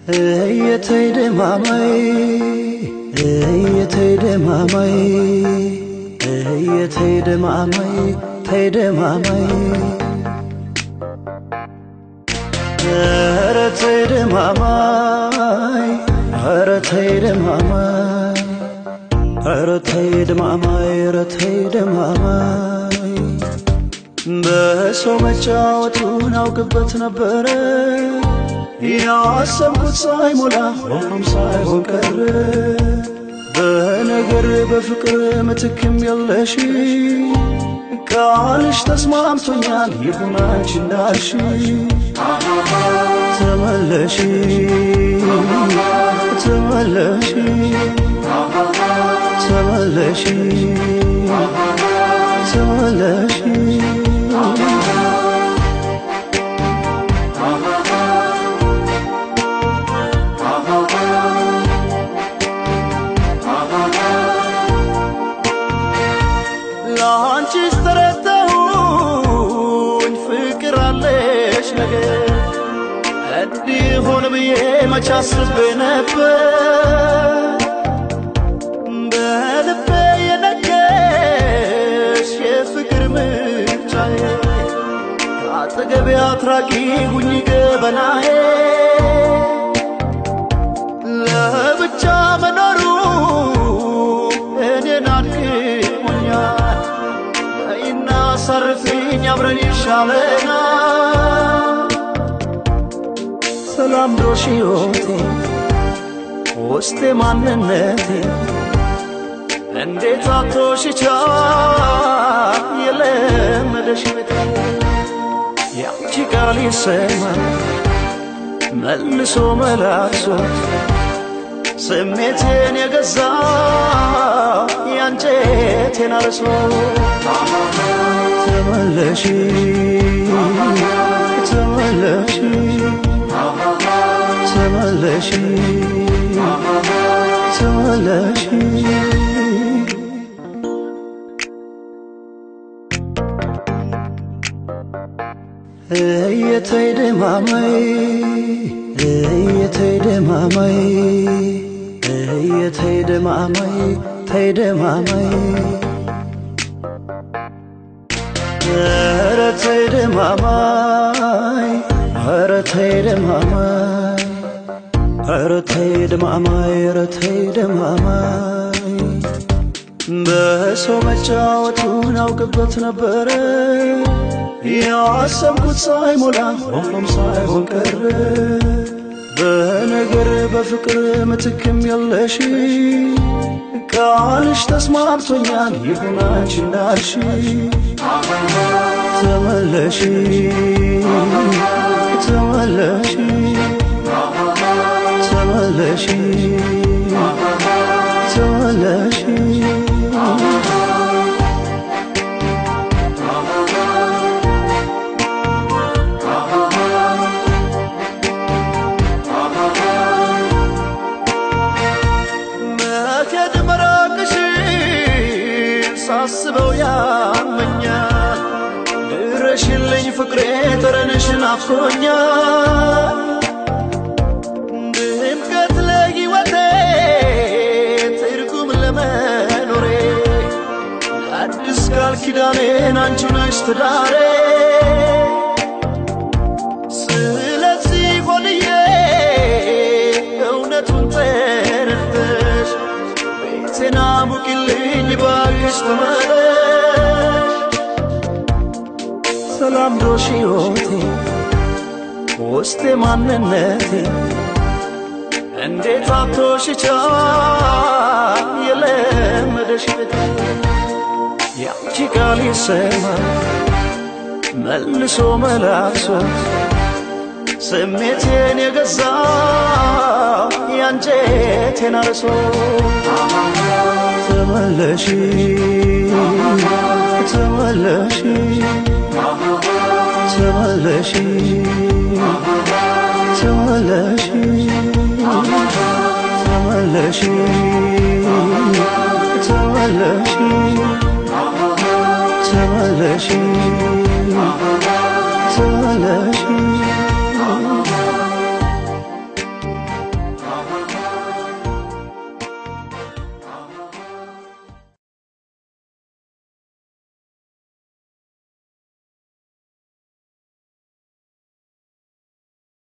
እየተይደማማይ እየተይደማማይ እየተይደማማይ ተይደማማይ ኧረ ተይደማማይ ኧረ ተይደማማይ ኧረ ተይደማማይ ኧረ ተይደማማይ በሰው መጫወቱን አውቅበት ነበረ ያሰብኩት ሳይሞላ ሆኖም ሳይሆን ቀረ በነገር በፍቅር ምትክም የለሽ ቃልሽ ተስማምቶኛል ይሁን አንቺ እንዳልሽ ተመለሽ ተመለሽ ተመለሽ ተመለሽ ላንቺ ስተረተሁኝ ፍቅር አለሽ ነገር እንዲሆን ብዬ መች አስቤ ነበር በልቤ የነገርሽ የፍቅር ምርጫዬ ከአጠገቤ አትራቂ ሁኚ ገበናዬ ለብቻ መኖሩ እኔን አድክሞኛል በይና አሳርፊኝ አብረን ይሻለናል ሰላም ዶሽ ሕይወቴ ውስጤ ማንነቴ እንዴት አቶሽቻል የለመደሽ ቤቴ ያንቺ ቃል ይሰማል መልሶ መላሶት ስሜቴን የገዛ ያንጀቴን አርሶ ተመለሽ ተመለሽ ተመለሽ ተመለሽ እየተይደማማይ እየተይደማማይ እየተይደማማይ ተይደማማይ ኧረ ተይደማማይ ኧረ ተይደማማይ ኧረ ተይደማማይ ኧረ ተይደማማይ በሰው መጫወቱን አውቅበት ነበረ ያሰብኩት ሳይሞላ ሆኖም ሳይሆን ቀረ በነገር በፍቅር ምትክም የለሽ ቃልሽ ተስማምቶኛል ይሁን አንቺ እንዳልሽ ተመለሽ ተመለሽ ተመለሽ ተመለሽ ሳስበው ያመኛል ድረሽልኝ ፍቅሬ ተረንሽ ናፍቆኛል ድምቀት ለሕይወቴ ትርጉም ለመኖሬ አዲስ ቃል ኪዳኔን አንቺ ነሽ ትዳሬ ስለዚህ ሆንዬ እውነቱን ተረድተሽ ቤቴን አሙቂልኝ ባክሽ ተመለሽ ሰላም ዶሽ ሕይወቴ ውስጤ ማንነቴ እንዴት አቶሽቻል የለመደሽ ቤቴ ያንቺ ቃል ይሰማል መልሶ መላሶት ስሜቴን የገዛ ያንጀቴን አርሶ ተመለሽ ተመለሽ ተመለሽ ተመለሽ ተመለሽ ተመለሽ ተመለሽ